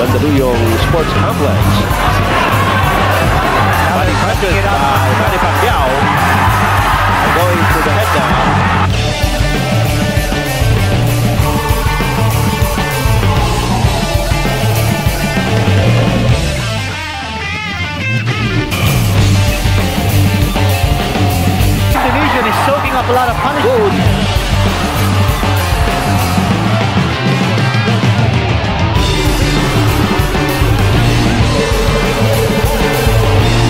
Mandaluyong Sports Complex. Body punches by Manny Pacquiao. Going to the head now. Indonesian is soaking up a lot of punishment.